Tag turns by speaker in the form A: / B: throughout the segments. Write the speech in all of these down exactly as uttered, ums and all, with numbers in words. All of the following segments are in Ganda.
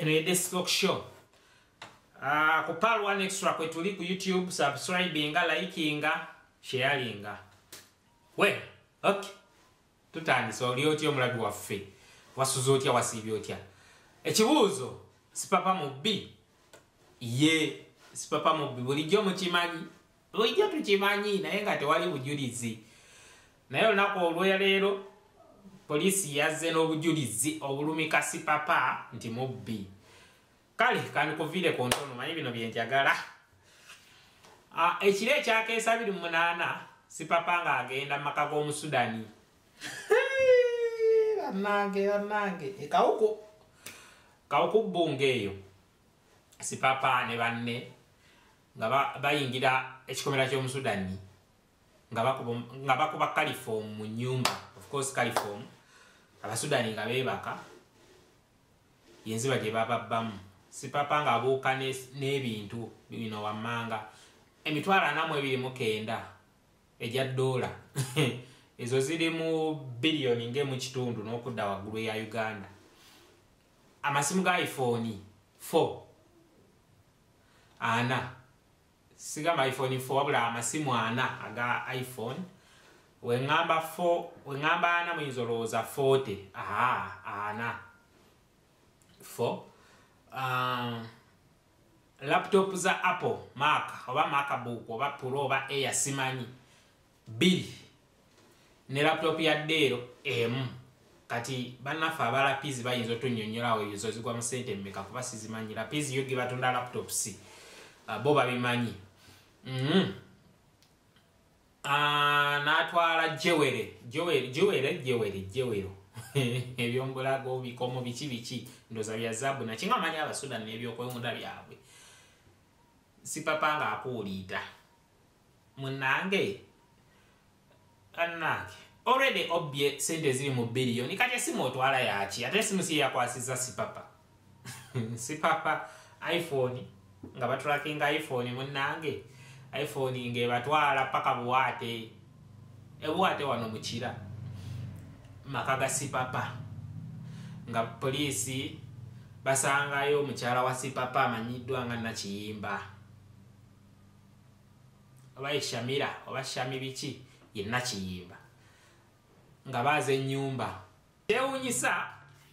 A: eno ye Desktop Show. Ah, ku Pal One Extra kwe tuli ku YouTube, subscribinga, likinga, sharinga. We, okay. Tutandise oli otya omulabi waffe. Wasuza otya wasiibye otya. Ekibuuzo, Sipapa mubbi. Ye, Sipapa mubbi bulijjo mukimanyi. Bulijjo tukimanyi naye nga tewali bujulizi. Naye olunaku olwaleero poliisi yazze n'obujulizi obulumika Sipapa nti mubbi. Kale kanikuviire ku ntono manyi bino bye njagala. Ah, ekiro ekyakeesa abiri mu munaana Sipapa nga agenda mu maka g'Omusudani. Bannange bannange ekawuku kawuku bbunge eyo Sipapa ne banne nga bayingira ekikomera ky'Omusudani nga bakuba nga bakuba caliform mu nyumba. Of course caliform Abasudani nga beebaka yenziba gye bababbamu. Sipapa nga abuuka n'ebintu bino wammanga emitwalo ana mu ebiri mu kenda ejja dola ezo ziri mu biliyoni ng'emu kitundu n'okudda waggulu ya Uganda. Amasimu ga iPhone four ana sigamba iPhone four wabula amasimu ana aga iPhone wengamba four wengamba ana muyinza olowooza forty. Aha, ana four. Uh, laptop za Apple, Mac, oba MacBook, oba Pro, oba Air simanyi Bibi ne laptop ya Dell emu. Kati bannaffe abalapizi bayinza otunnyonnyolawo ezo zigwa mu ssente mmeka kuba sizimanyi. Lapizi yo ge batunda laptops uh, bo babimanyi. Mm-hmm. Uh, n'atwala jewere jewere jewere jewere jewero ebyombulago bikomo biki biki ndoza bya zabu na kinga manyi Abasudani n'ebyokwewunda byabwe. Sipapa nga akuulita munange annange already obye sente ziri mu biliyoni kati esimu otwala yaki ate esimu si yakwasiza Sipapa. Sipapa iPhone nga batrackinga iPhone munange iPhone nge batwala paka buwate ebuwate wano mukira makaga Sipapa nga poliisi basangayo mukyala wa Sipapa amanyiddwa nga Nakiyimba oba Shamira oba Shami biki ye Nakiyimba nga baaze ennyumba kyewuunyisa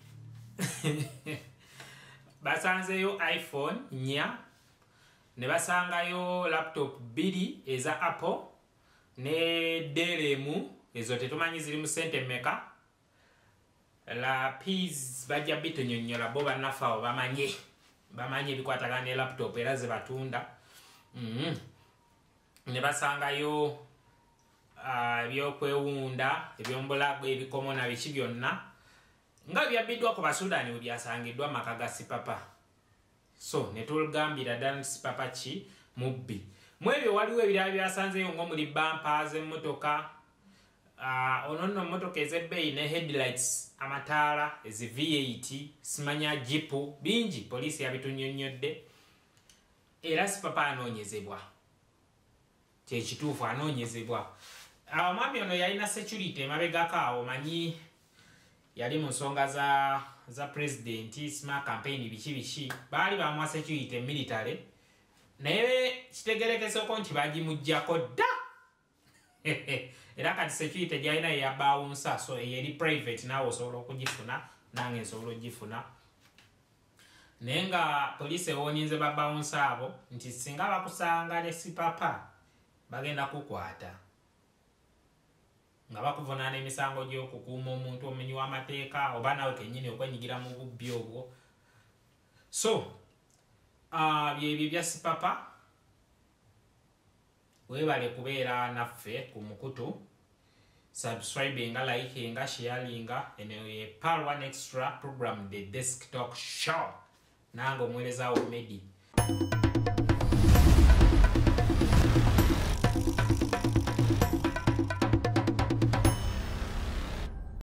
A: basanzeyo iPhone nya ne basangayo laptop biri eza Apple ne deremu ezo tetumanyi ziri mu ssente mmeka. La piz bajja bitunyonnyola bo bannaffe abo bamanye bamanye ebikwatagana ne laptop era ze batunda. Mm-hmm. Ne basangayo uh, ebyokwewunda ebyombulago ebikomo na biki byonna nga byabbiddwa ku Basudani we byasangiddwa maka ga Sipapa. So ne tulugambira ddala Sipapa ki mubbi. Mu ebyo waliwo ebirala byasanzeyo ng'omuli bampa z'emmotoka uh, ono nno mmotoka ez'ebbeeyi ne headlights amataala ezi V eight simanya jipu bingi poliisi yabitunnyonnyodde era Sipapa anoonyezebwa kyekituufu anoonyezebwa. Omwami ono yalina security emabegako awo manyi yali mu nsonga za za president smart campaign biki biki baali bamuwa security military naye kitegerekese ko nti bagimujjako dda era kati security gyalina yabawunsa so yeri private nawe osobola okugifuna nange nsobola ogifuna naye nga poliisi ewonyinze babawunsa abo nti singa bakusanga ne Sipapa bagenda kukwata nga bakuvunaana emisango gy'okukuuma omuntu omumenyi w'amateeka oba nawe kennyini okwenyigira mu bubbi obwo. So uh, byebyo bya Sipapa weebale kubeera naffe ku mukutu subscribinga likinga sharinga eno ye Pal One Extra program the Desktop Show nange omuweereza wo Medi.